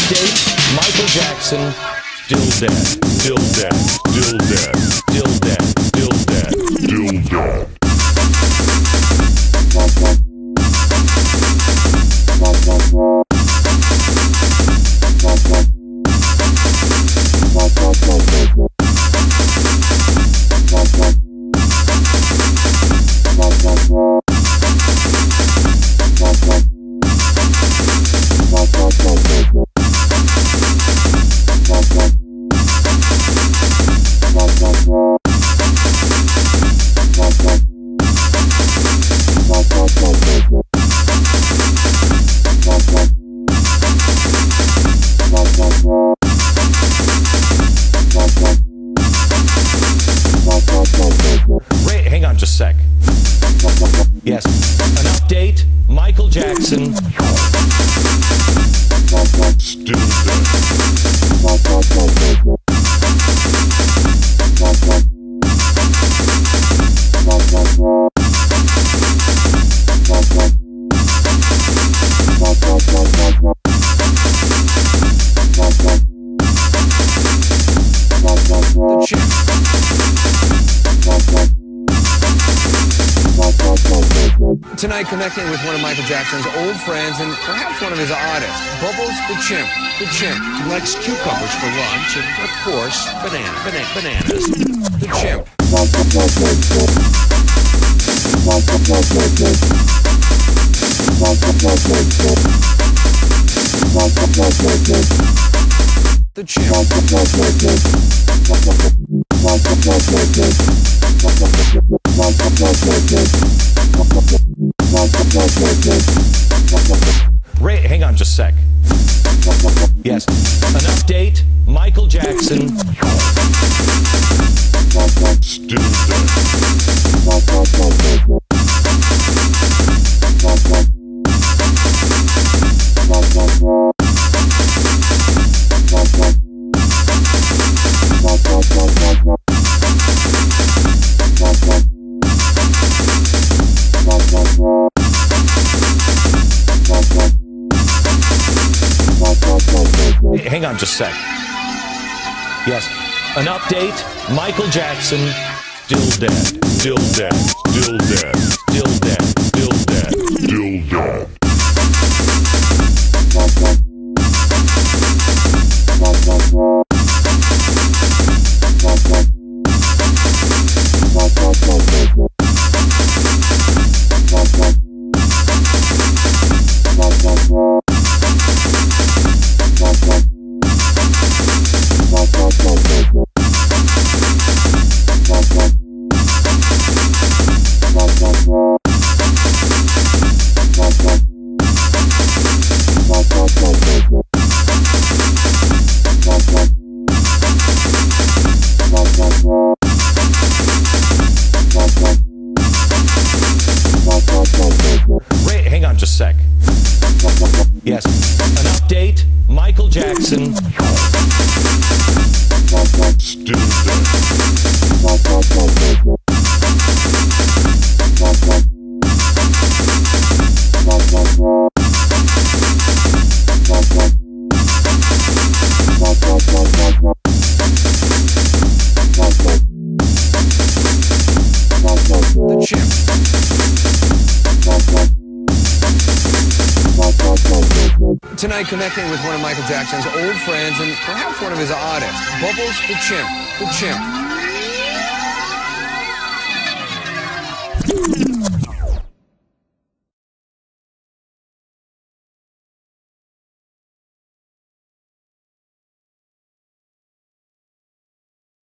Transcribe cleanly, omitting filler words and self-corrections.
update, Michael Jackson, still dead, still dead, still dead, still dead, still dead, still dead. Hang on just a sec. Yes, an update, Michael Jackson, still dead. The Chimp. Tonight, connecting with one of Michael Jackson's old friends and perhaps one of his artists, Bubbles the Chimp. The Chimp. He likes cucumbers for lunch and, of course, bananas. The Chimp. The Chimp. Hang on just a sec. Yes, an update, Michael Jackson, still dead. Hang on just a sec. Yes, an update, Michael Jackson, still dead, still dead, still dead, still dead, still dead, still dead. Hang on just a sec. Yes, an update, Michael Jackson, still dead. The Chimp. Tonight, connecting with one of Michael Jackson's old friends and perhaps one of his artists, Bubbles the Chimp. The Chimp.